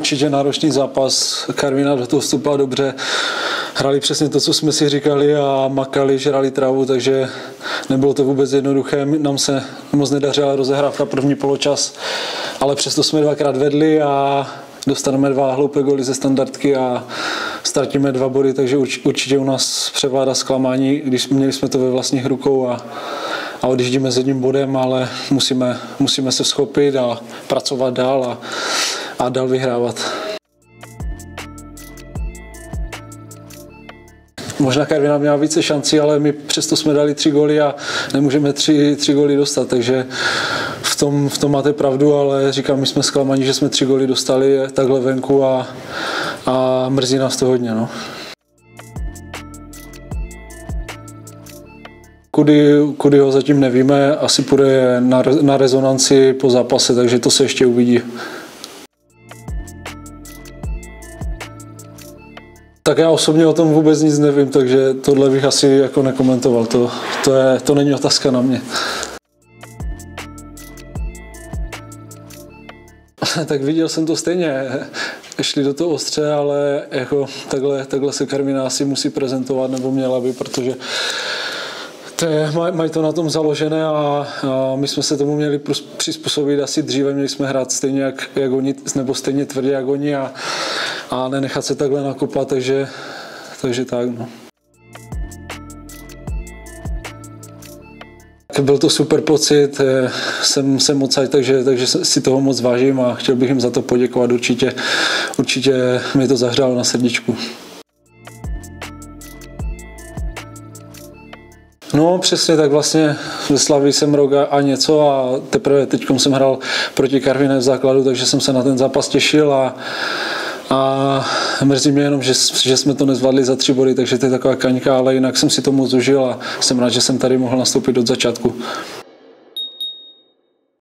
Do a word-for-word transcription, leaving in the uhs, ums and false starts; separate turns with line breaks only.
určitě náročný zápas. Karviná do toho vstupila dobře. Hrali přesně to, co jsme si říkali a makali, žrali trávu, takže nebylo to vůbec jednoduché. Nám se moc nedařila rozehrávka první poločas, ale přesto jsme dvakrát vedli a dostaneme dva hloupé góly ze standardky a ztratíme dva body, takže určitě u nás převládá zklamání, když měli jsme to ve vlastních rukou a, a odjíždíme s jedním bodem, ale musíme, musíme se schopit a pracovat dál a, a dál vyhrávat. Možná Karviná měla více šancí, ale my přesto jsme dali tři góly a nemůžeme tři, tři góly dostat, takže v tom, v tom máte pravdu, ale říkám, my jsme zklamaní, že jsme tři góly dostali takhle venku a, a mrzí nás to hodně. No. Kudy, kudy ho zatím nevíme, asi půjde na, na rezonanci po zápase, takže to se ještě uvidí. Tak já osobně o tom vůbec nic nevím, takže tohle bych asi jako nekomentoval. To, to, je, to není otázka na mě. Tak viděl jsem to stejně. Šli do toho ostře, ale jako takhle, takhle se Karviná asi musí prezentovat, nebo měla by, protože mají to na tom založené a, a my jsme se tomu měli přizpůsobit asi dříve, měli jsme hrát stejně jak, jak oni, nebo stejně tvrdě jak oni a, a nenechat se takhle nakopat, takže, takže tak. No. Byl to super pocit, jsem, jsem moc rád, takže, takže si toho moc vážím a chtěl bych jim za to poděkovat, určitě, určitě mi to zahřálo na srdíčku. No přesně, tak vlastně ve Slavii jsem rok a něco a teprve teď jsem hrál proti Karviné v základu, takže jsem se na ten zápas těšil a, a mrzí mě jenom, že, že jsme to nezvládli za tři body, takže to je taková kaňka, ale jinak jsem si to moc užil a jsem rád, že jsem tady mohl nastoupit od začátku.